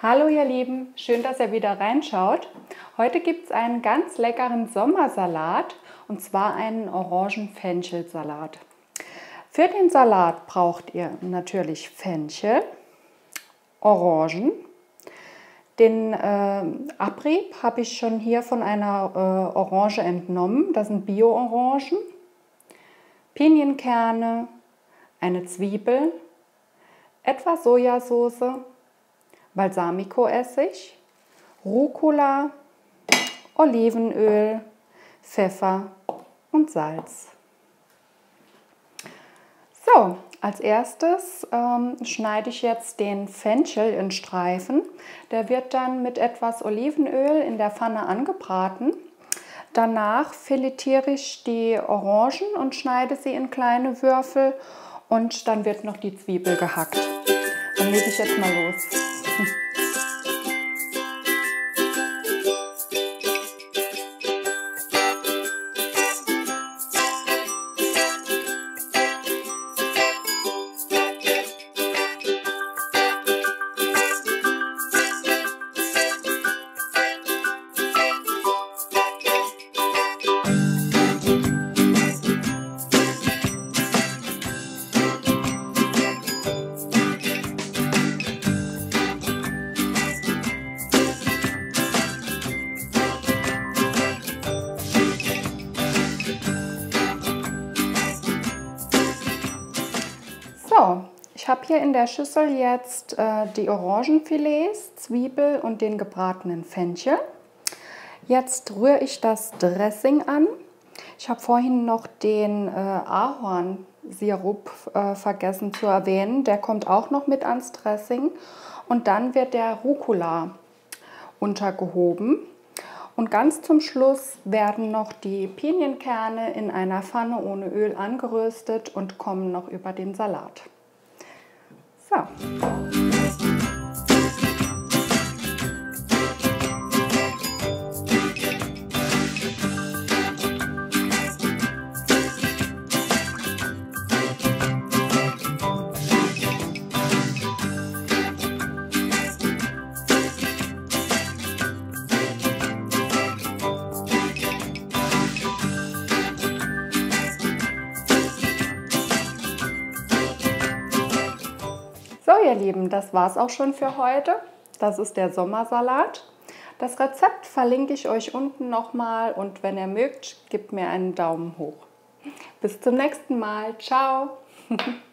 Hallo ihr Lieben, schön, dass ihr wieder reinschaut. Heute gibt es einen ganz leckeren Sommersalat und zwar einen Orangen-Fenchel-Salat. Für den Salat braucht ihr natürlich Fenchel, Orangen. Den Abrieb habe ich schon hier von einer Orange entnommen, das sind Bio-Orangen, Pinienkerne, eine Zwiebel, etwas Sojasauce, Balsamico-Essig, Rucola, Olivenöl, Pfeffer und Salz. So, als erstes schneide ich jetzt den Fenchel in Streifen. Der wird dann mit etwas Olivenöl in der Pfanne angebraten. Danach filetiere ich die Orangen und schneide sie in kleine Würfel und dann wird noch die Zwiebel gehackt. Dann lege ich jetzt mal los. So, ich habe hier in der Schüssel jetzt die Orangenfilets, Zwiebel und den gebratenen Fenchel. Jetzt rühre ich das Dressing an. Ich habe vorhin noch den Ahornsirup vergessen zu erwähnen. Der kommt auch noch mit ans Dressing. Und dann wird der Rucola untergehoben. Und ganz zum Schluss werden noch die Pinienkerne in einer Pfanne ohne Öl angeröstet und kommen noch über den Salat. So. So ihr Lieben, das war's auch schon für heute. Das ist der Sommersalat. Das Rezept verlinke ich euch unten nochmal und wenn ihr mögt, gebt mir einen Daumen hoch. Bis zum nächsten Mal. Ciao!